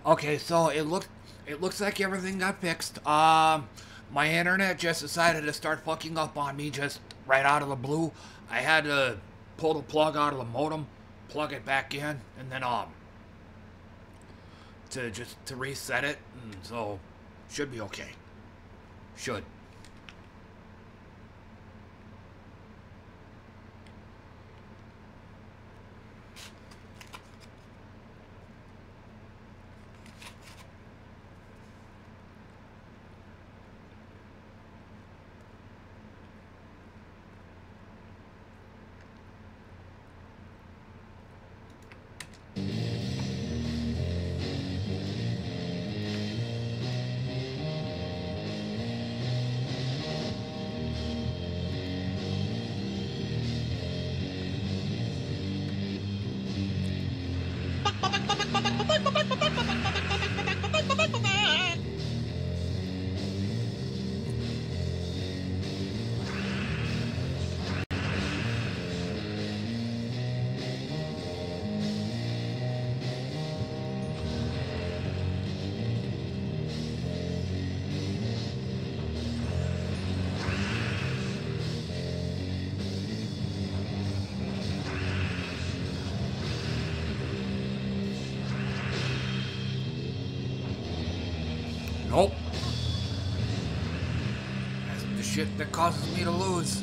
Okay, so it looks like everything got fixed. My internet just decided to start fucking up on me just right out of the blue. I had to pull the plug out of the modem, plug it back in, and then to reset it, and so should be okay. Should. Nope. That's the shit that causes me to lose.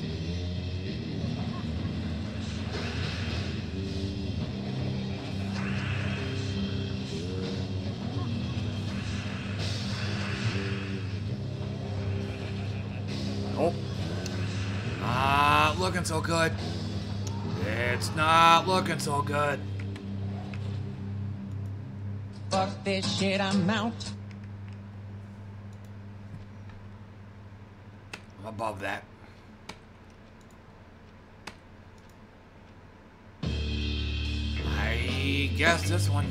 Nope. Not looking so good. It's not looking so good. Fuck this shit, I'm out. I'm above that. I guess this one.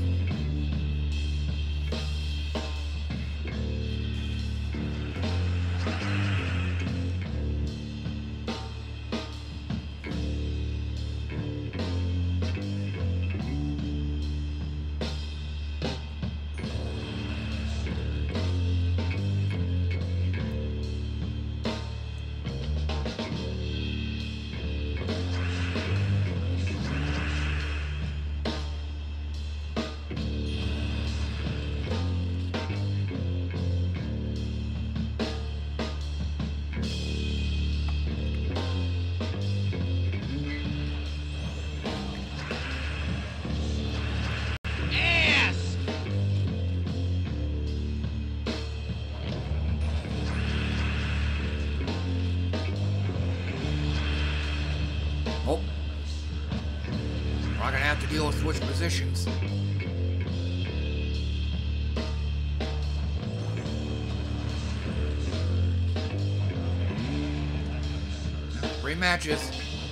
Switch positions. Rematches.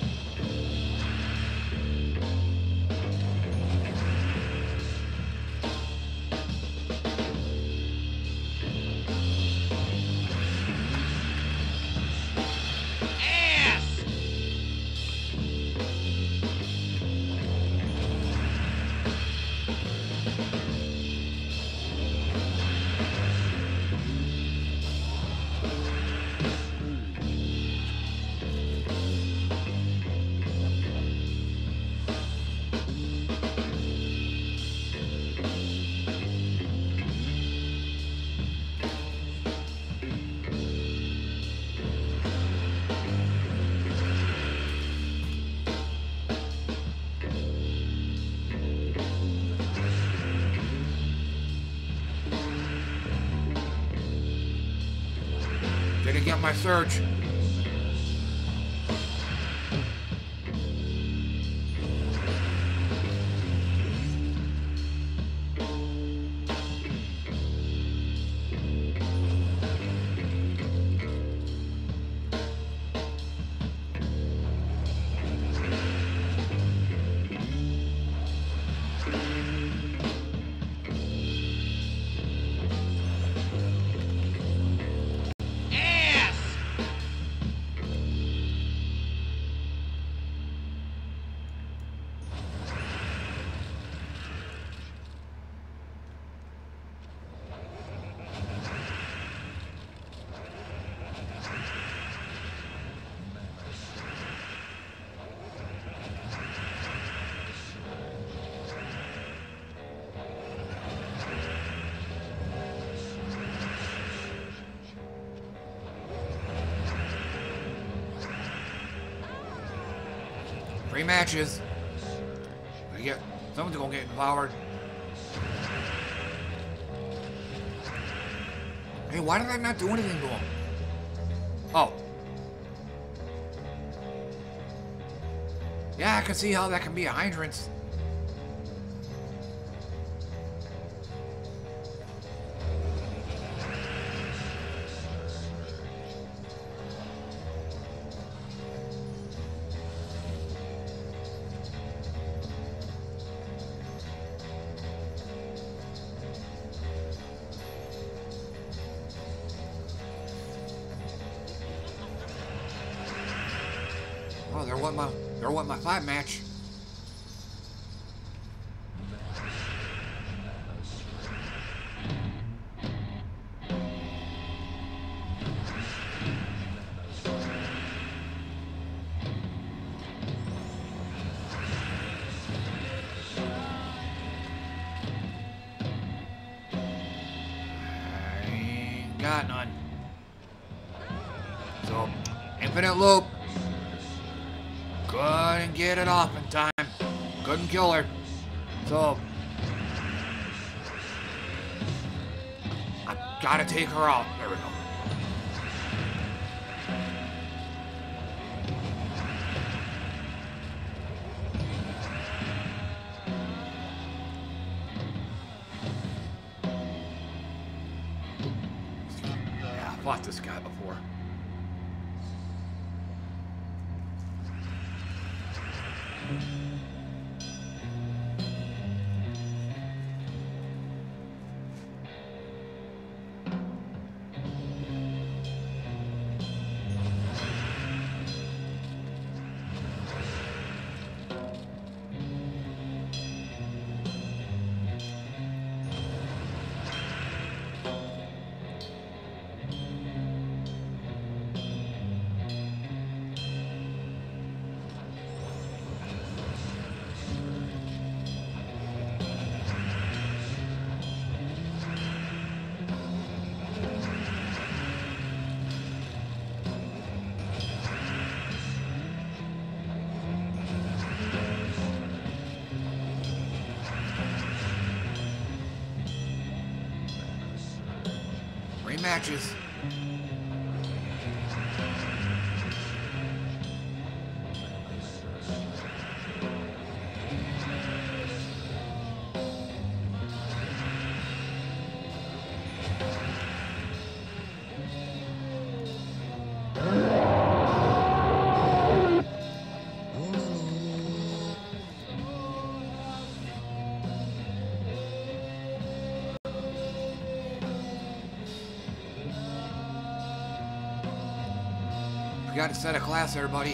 Didn't get my surge. Rematches. Someone's gonna get devoured. Hey, why did I not do anything to him? Oh. Yeah, I can see how that can be a hindrance. Oh, there wasn't my fight match. I ain't got none. So, infinite loop. Couldn't get it off in time. Couldn't kill her. So, I gotta take her out. There we go. Yeah, I fought this guy before. Matches. We got to set a class there, buddy.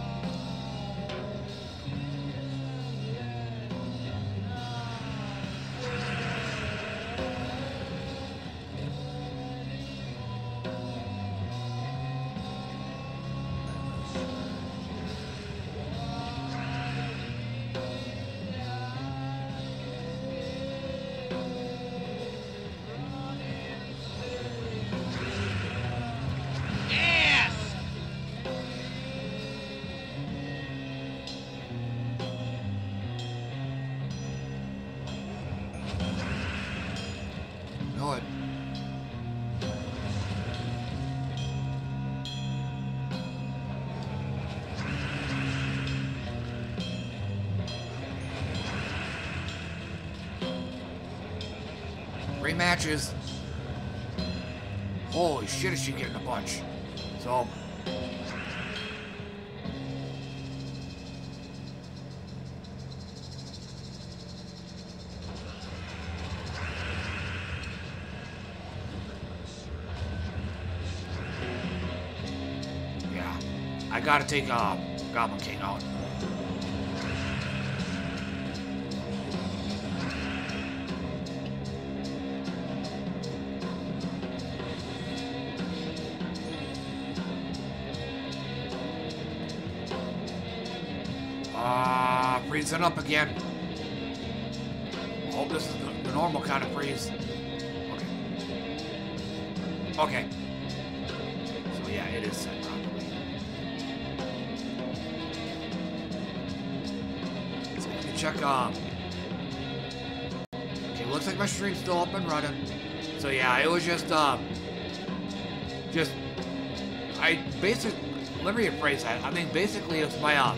Matches. Holy shit, is she getting a bunch? So, yeah, I gotta take Goblin King out. Freezing up again. I hope this is the normal kind of freeze. Okay. Okay. So yeah, it is set properly. check, okay, looks like my stream's still up and running. So yeah, it was just I basically, let me rephrase that. I mean, basically it's my,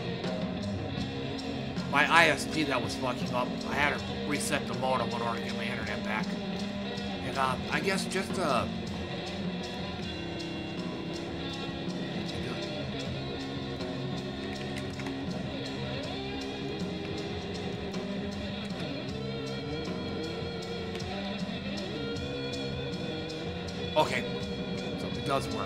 my ISP that was fucking up. I had to reset the modem in order to get my internet back. And, I guess just, okay, so it does work.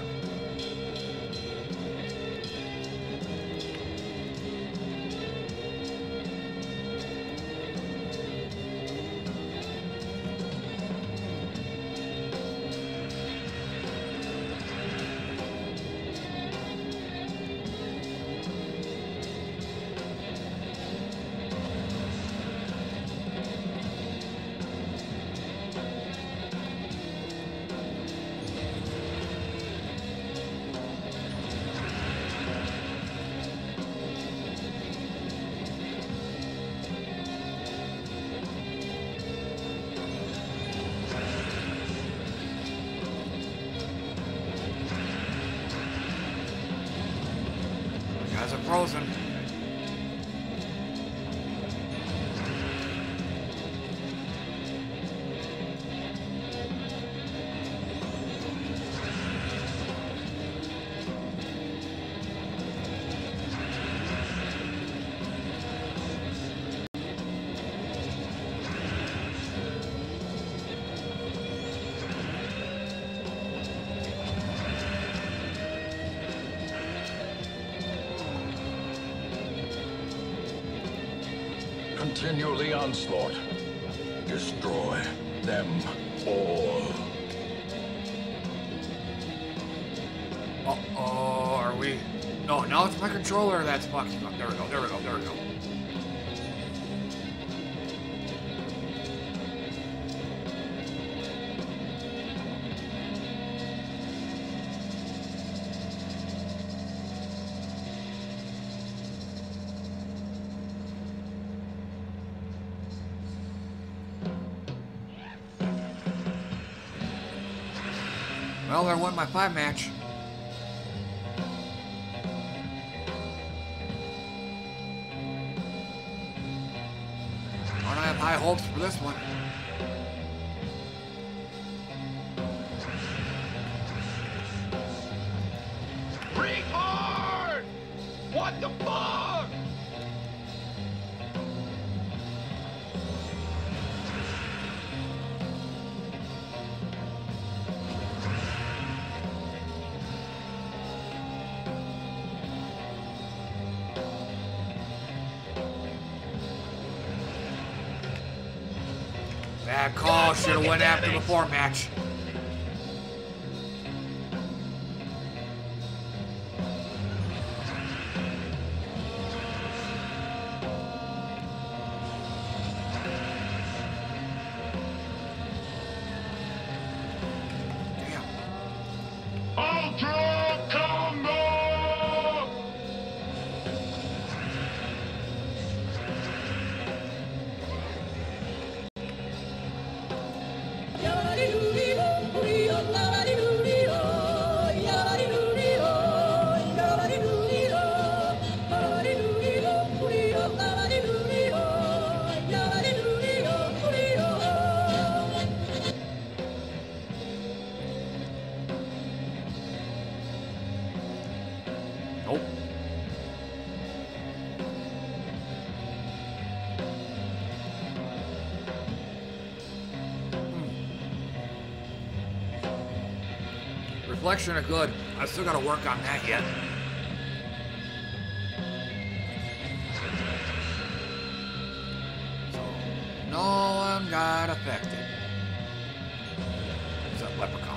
Frozen. Continue the onslaught. Destroy them all. Uh-oh, are we? No, now it's my controller that's fucking up. There we go, there we go, there we go. Well, there went my 5 match. Don't I have high hopes for this one? Retard! What the fuck? Bad call, should have went after the 4 match. Reflection are good. I still gotta work on that yet. So, no one got affected. Except Leprechaun.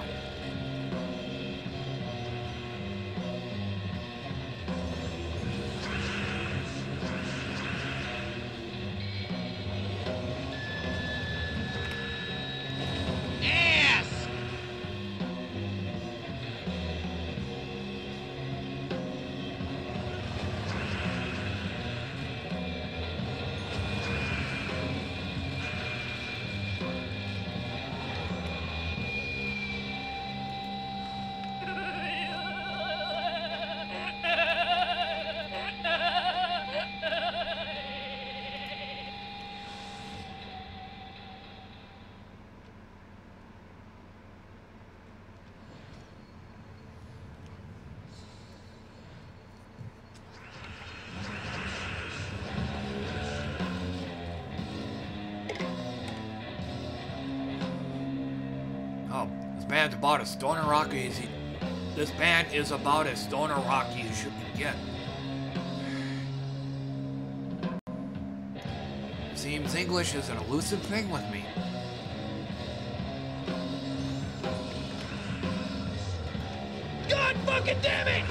band's about as stoner rocky as this band is about as stoner rocky as you can get. Seems English is an elusive thing with me. God fucking damn it!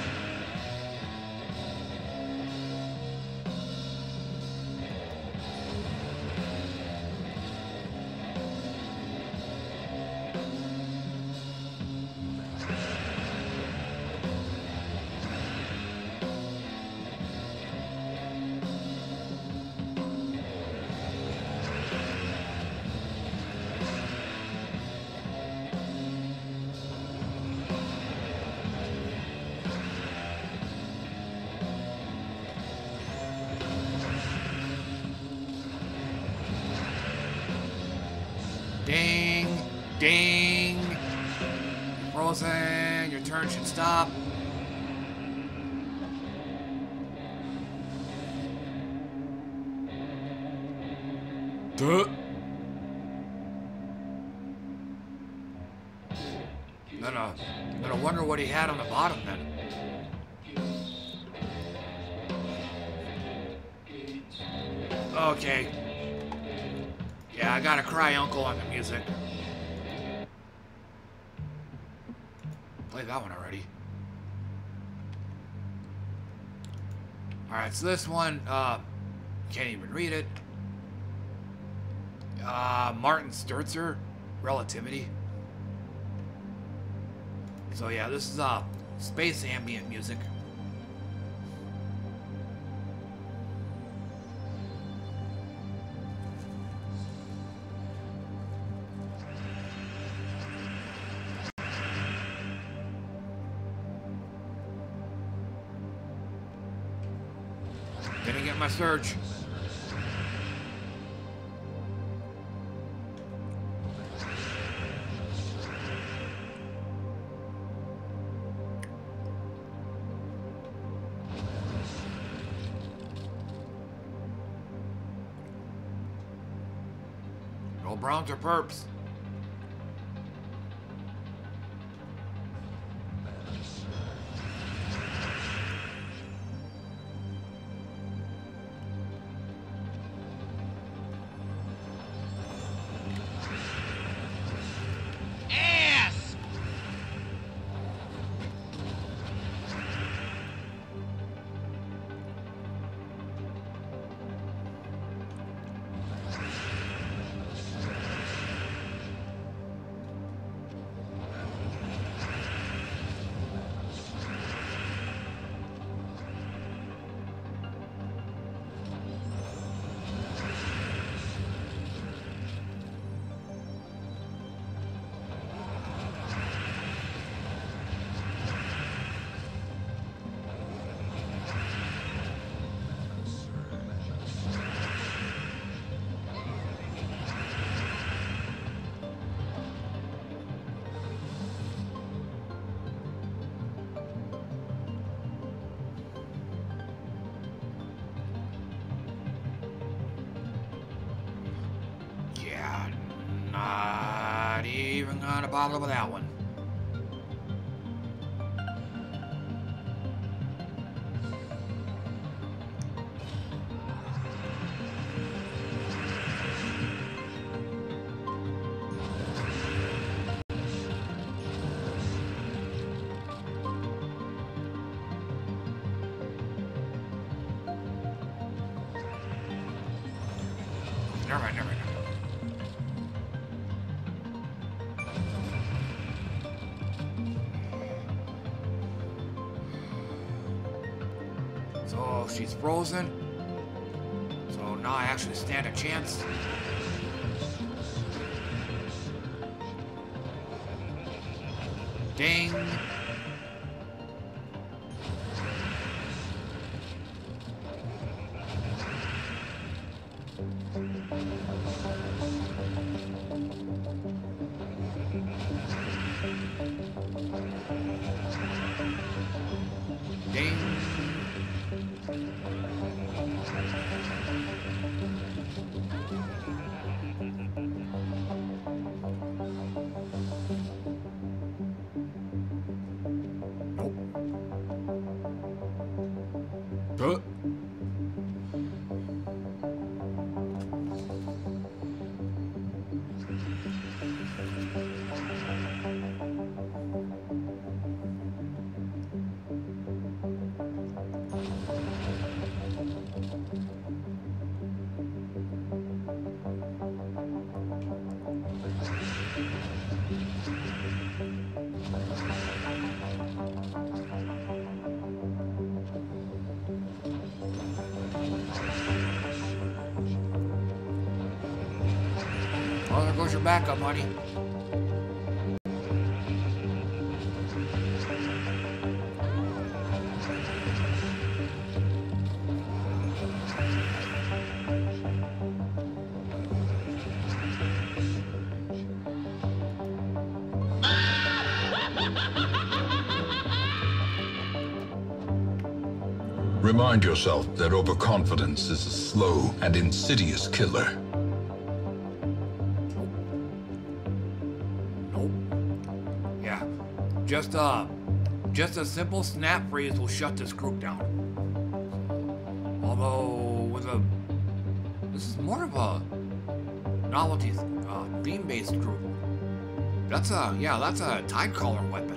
Ding, ding. Frozen, your turn should stop. Duh. Gonna wonder what he had on the bottom then. Okay. Yeah, I gotta cry uncle on the music. Played that one already. Alright, so this one, can't even read it. Martin Sturzer, Relativity. So yeah, this is, space ambient music. Didn't get my search. No browns or perps. Not a bother with that one. Never mind, never mind. So she's frozen. So now I actually stand a chance. Ding. Ding. Oh, there goes your backup, buddy. Remind yourself that overconfidence is a slow and insidious killer. Nope. Yeah. Just a simple snap freeze will shut this group down. Although, this is more of a novelty theme-based group. That's a tide caller weapon.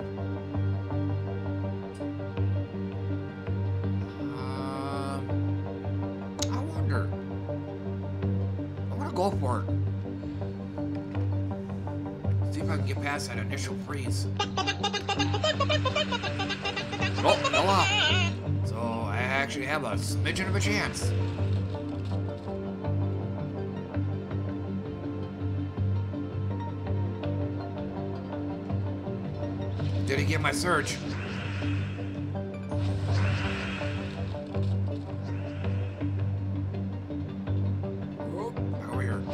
I wonder. I'm gonna go for it. See if I can get past that initial freeze. Oh, fell off. So I actually have a smidgen of a chance. Didn't get my surge. Oh, back over here.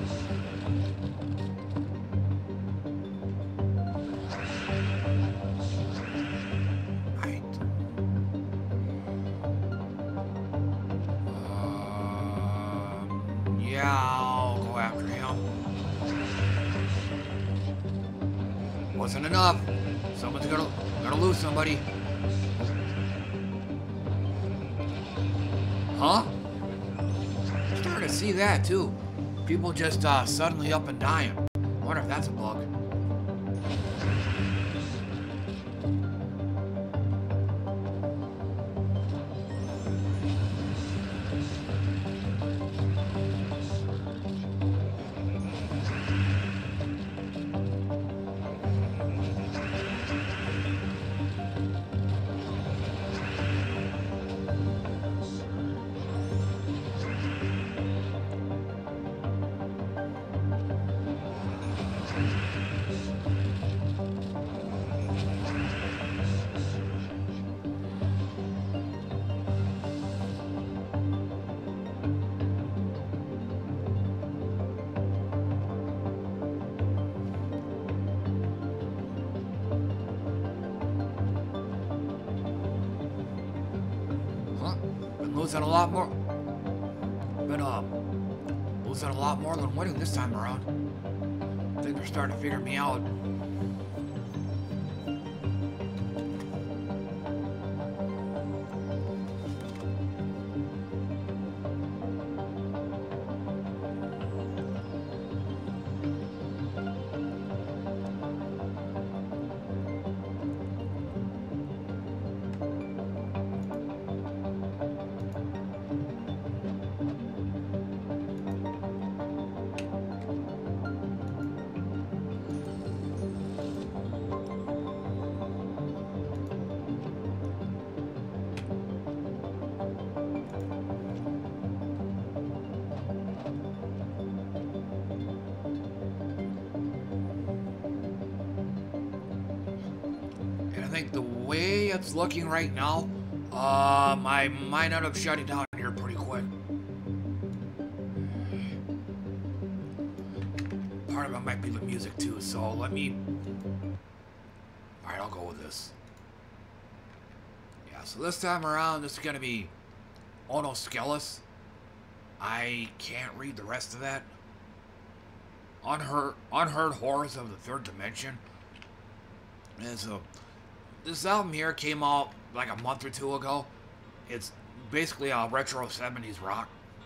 Right. Yeah, I'll go after him. Wasn't enough. Someone's gonna lose somebody. Huh? Starting to see that too. People just suddenly up and dying. I wonder if that's a bug. Losing a lot more. Been losing a lot more than winning this time around. I think they're starting to figure me out. It's looking right now, I might end up shutting down here pretty quick. Part of it might be the music too, so let me... Alright, I'll go with this. Yeah, so this time around, this is going to be Ono Skelis. I can't read the rest of that. Unheard Horrors of the Third Dimension. And so... This album here came out like a month or two ago. It's basically retro 70s rock.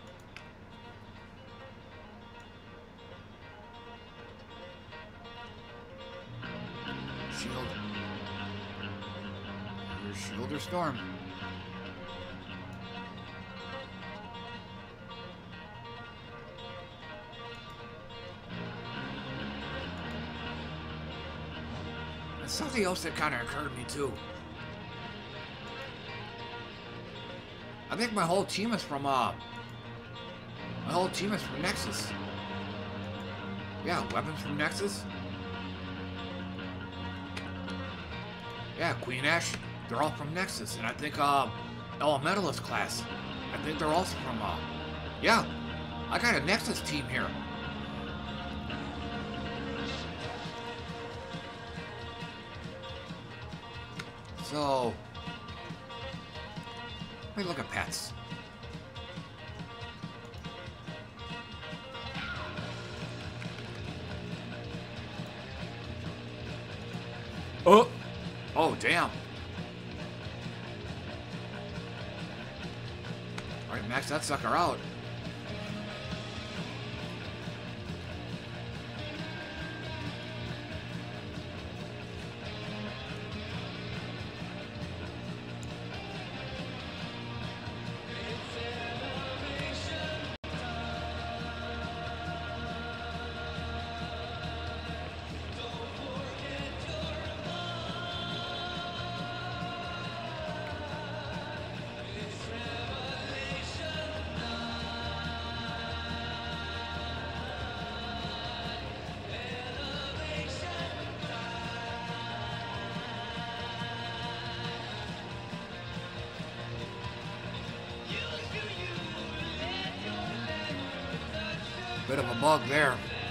Shield. Here's Shield or Storm. And something else that kind of occurred to me too. I think my whole team is from Nexus. Yeah, weapons from Nexus. Yeah, Queen Ash, they're all from Nexus, and I think Elementalist class, I think they're also from yeah, I got a Nexus team here. So let me look at pets. Oh! Oh, damn. Alright, max that sucker out. Bit of a bug there.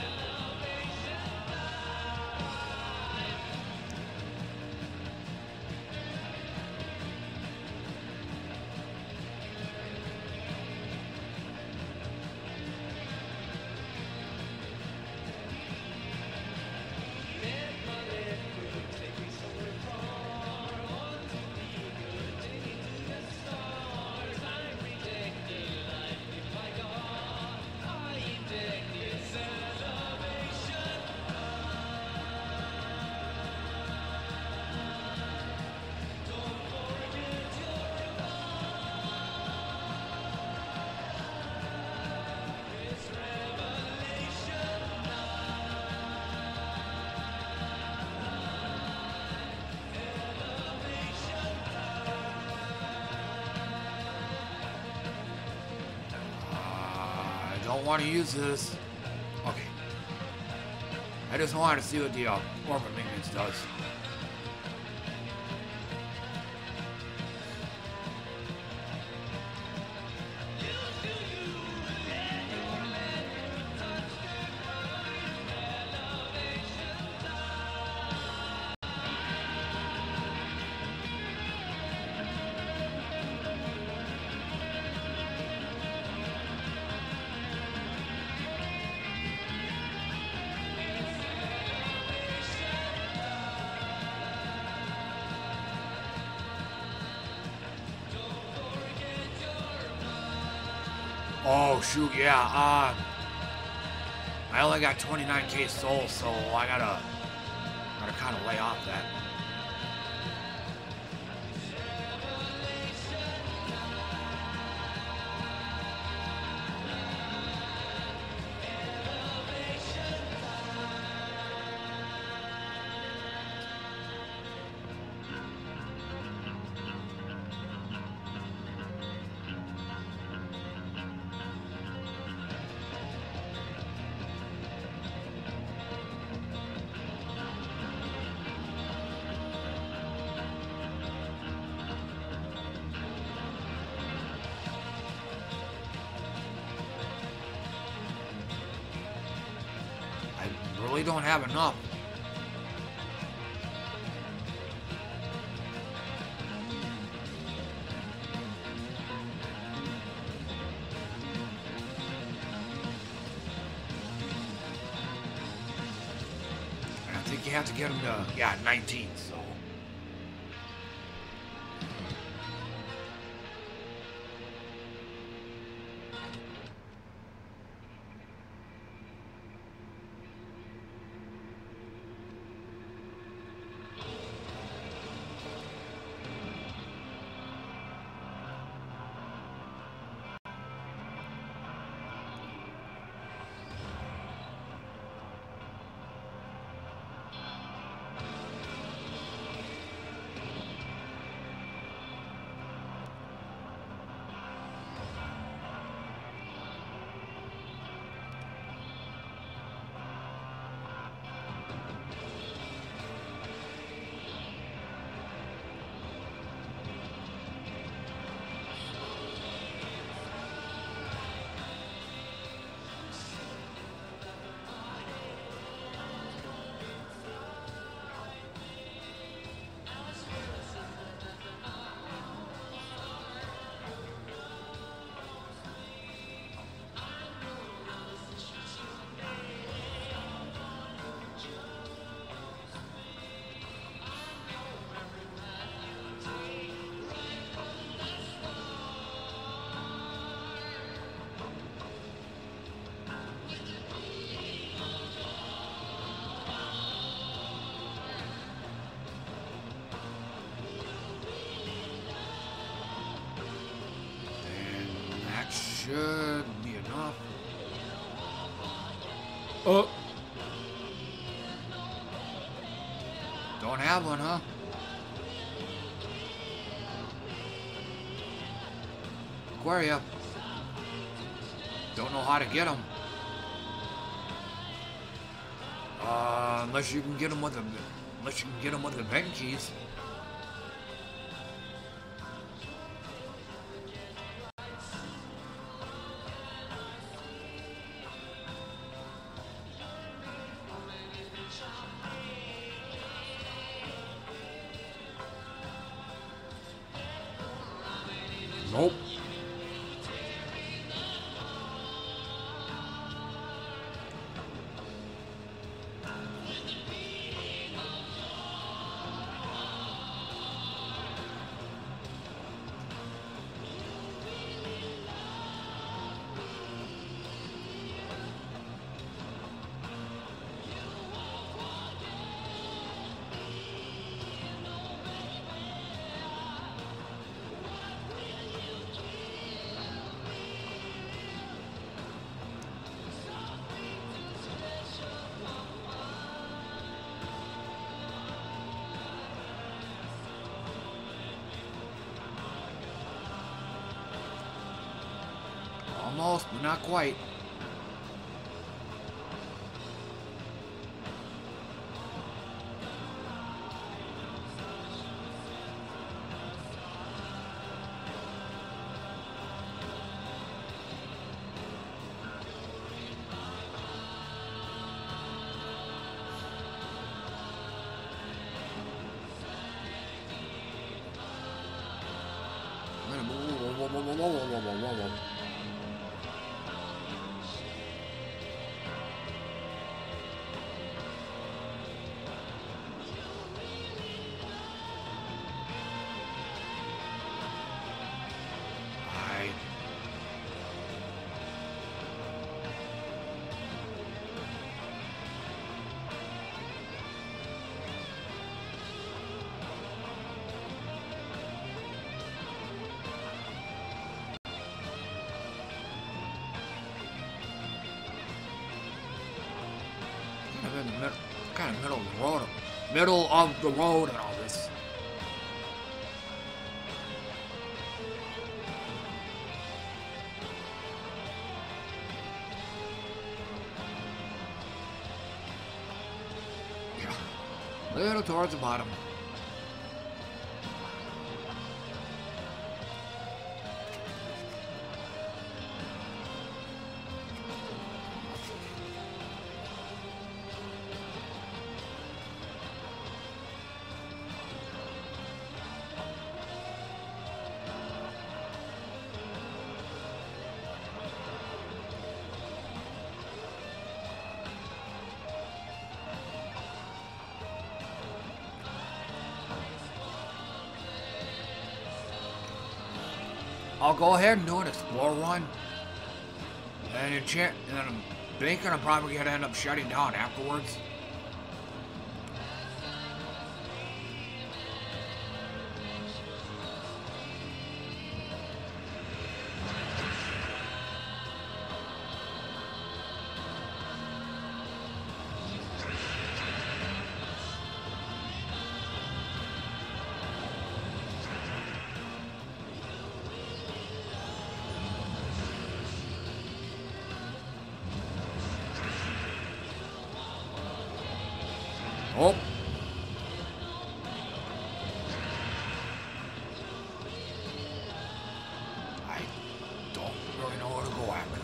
Don't want to use this. Okay. I just wanted to see what the orbit maintenance does. Oh shoot, yeah. I only got 29k souls, so I gotta kind of lay off that. Really don't have enough. And I think you have to get them to, yeah, 19, so. Oh. Don't have one, huh? Aquaria. Don't know how to get them. Unless you can get them with the bank keys. Nope. Almost, but not quite. Whoa. Kind of middle of the road and all this. Yeah, little towards the bottom. I'll go ahead and do an explore run, and I'm thinking I'm probably gonna end up shutting down afterwards. Oh. I don't really know where to go after.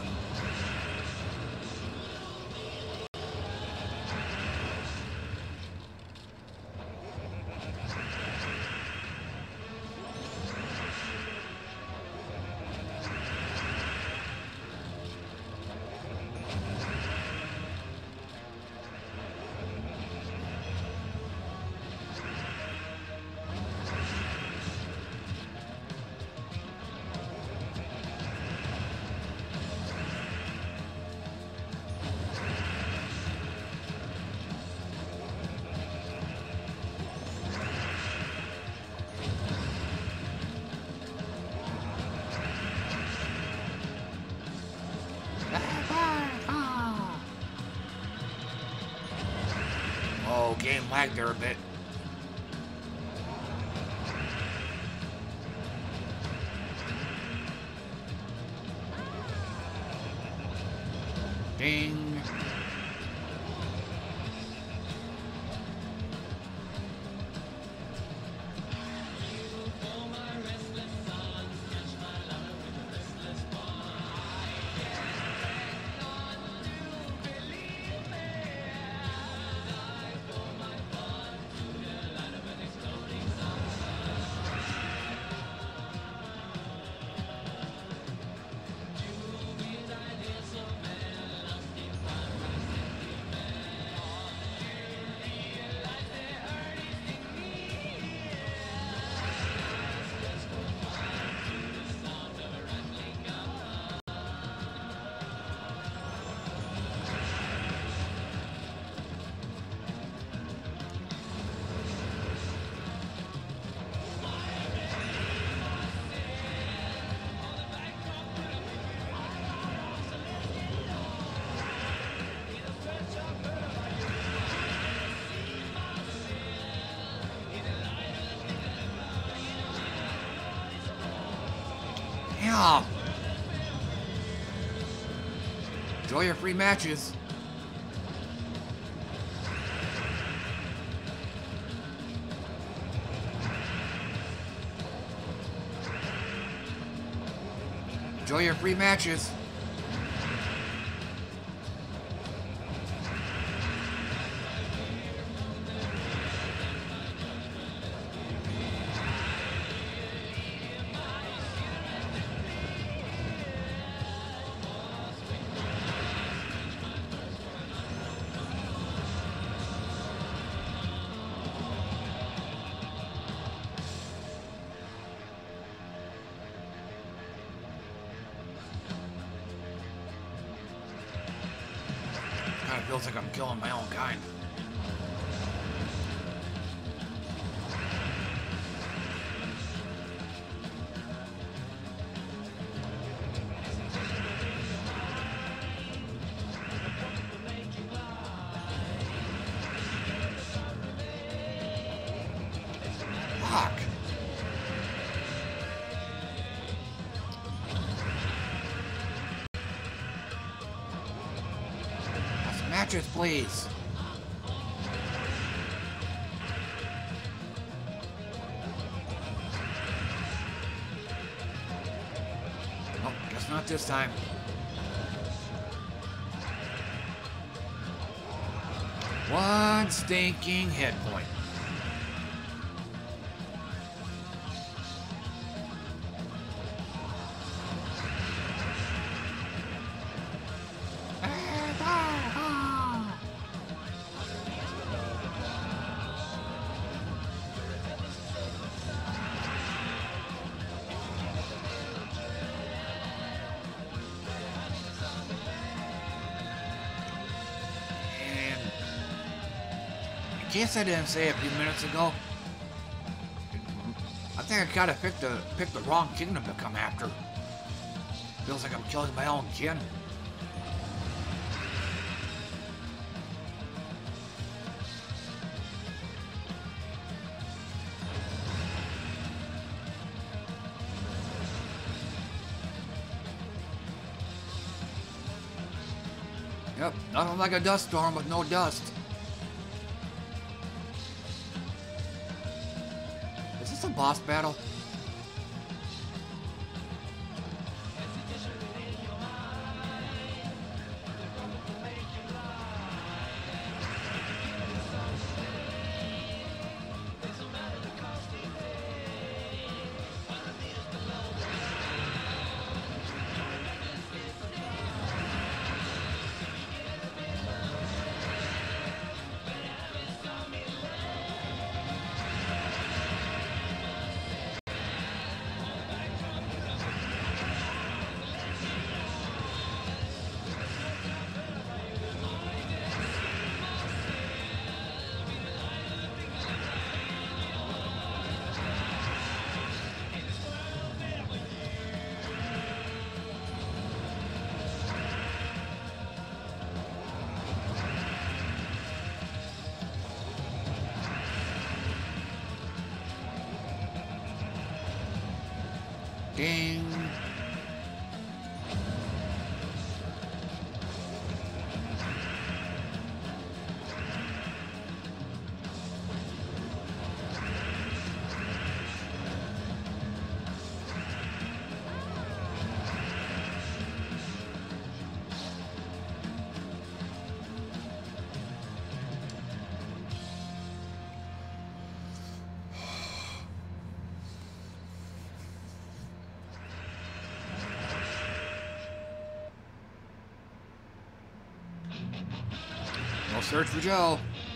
Uh-oh, game lagged there a bit. Ding. Yeah. Enjoy your free matches. Enjoy your free matches. Kinda feels like I'm killing my own kind. Fuck. Matches, please. Oh, guess not this time. One stinking hit point. In case I didn't say a few minutes ago, I think I kinda picked the wrong kingdom to come after. Feels like I'm killing my own kin. Yep, nothing like a dust storm with no dust. Is this a boss battle? Ding. No search for Joe.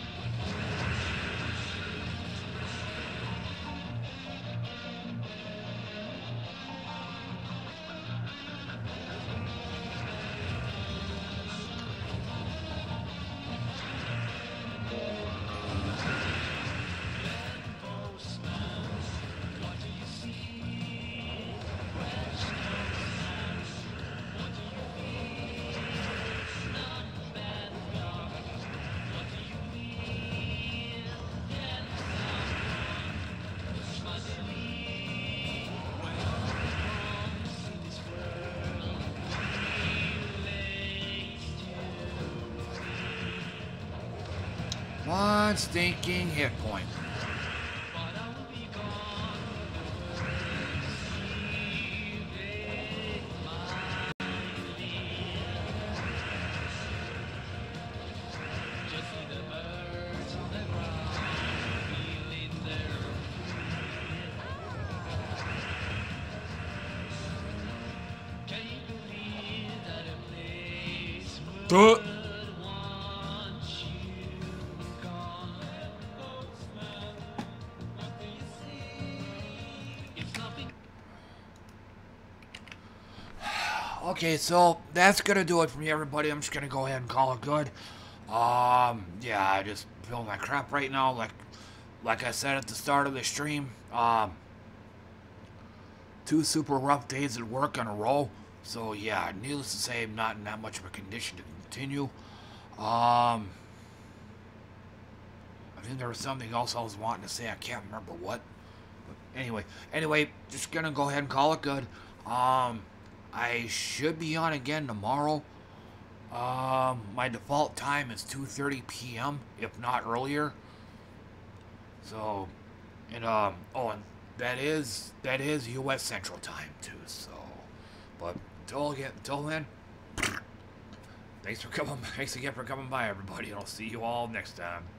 One stinking hit point. Okay, so that's gonna do it for me, everybody. I'm just gonna go ahead and call it good. Yeah, I just feel my crap right now. Like I said at the start of the stream, 2 super rough days at work in a row. So yeah, needless to say, I'm not in that much of a condition to continue. I think there was something else I was wanting to say. I can't remember what. But anyway, just gonna go ahead and call it good. I should be on again tomorrow. My default time is 2:30 p.m., if not earlier. So, and and that is U.S. Central Time too. So, but till then, thanks again for coming by, everybody. And I'll see you all next time.